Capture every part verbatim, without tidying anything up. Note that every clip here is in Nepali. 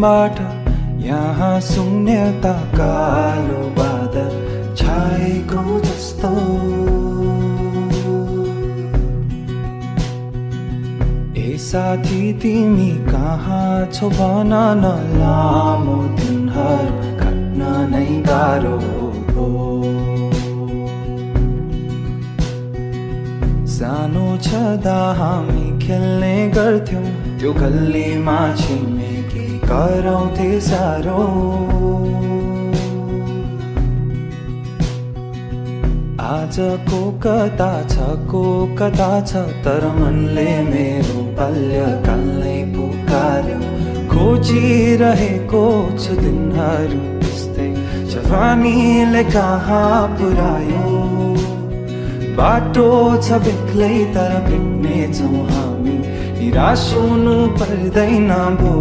मनबाट यहाँ शून्यता कालो बादल छाएको जस्तो। ए साथी तिमी कहाँ छौ भन न, लामो दिनहरू काट्न नै गाह्रो भो। सानो छँदा हामी खेल्ने गर्थ्यौं त्यो गल्लीमा, छिमेकी कराउँथे साह्रो। आजको कता छ को कता छ, तर मनले मेरो बाल्यकाललाई पुकार्यो। खोजिरहेको छु दिनहरू त्यस्तै जवानीले कहाँ पुर्यायो। बाटो छ बेग्लै तर भेट्ने छौँ हामी, निराश हुनु पर्दैन भो।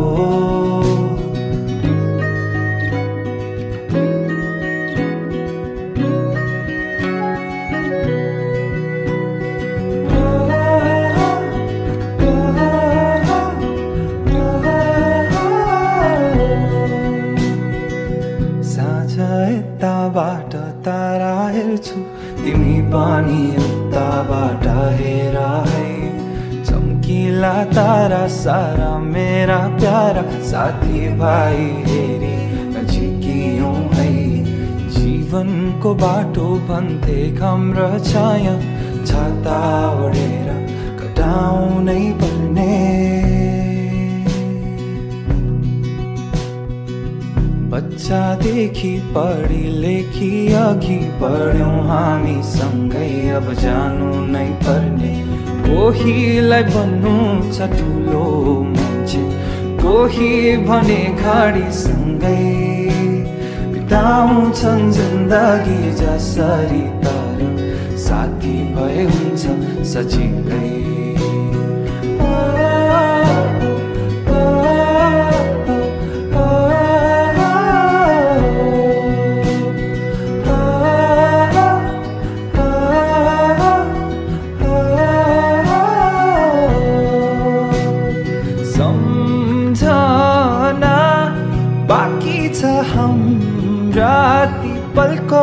साँझ यताबाट तारा हेर्छु, तिमी पनि उताबाट हेर है। चम्किला तारा सारा मेरा प्यारा साथी भाइ हेरी नजिकियौं है। जीवनको बाटो भन्थे घाम र छाया, छाता ओढेर कटाउनै पर्ने। बच्चादेखि पढी लेखी अघि बढ्यौं हामी सँगै, अब जानु नै पर्ने। कोहीलाई भन्नु छ ठुलो मान्छे, कोही भने गाडी सँगै बिताउँछन् जिन्दगी जसरी, तर साथी भए हुन्छ सजिलै। सम्झना बाँकी छ हाम्रा ती पलको,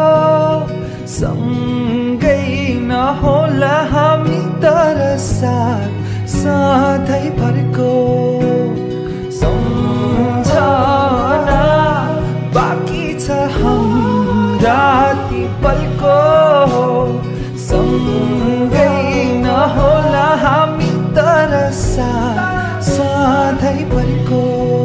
सँगै नहोला हामी तर साथ सधैँभरको। सम्झना बाँकी छ हाम्रा ती पलको, सँगै नहोला हामी तर साथ सधैँभरको।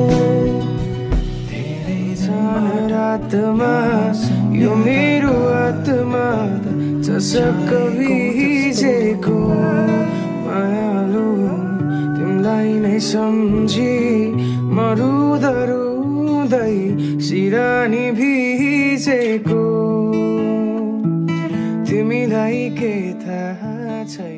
धेरै छन् रातमा यो मेरो आत्मा चसक्क भिजेको। मायालु तिमीलाई नै सम्झी म रुँदा रुँदै सिरानी भिजेको। तिमीलाई के थाहा छैन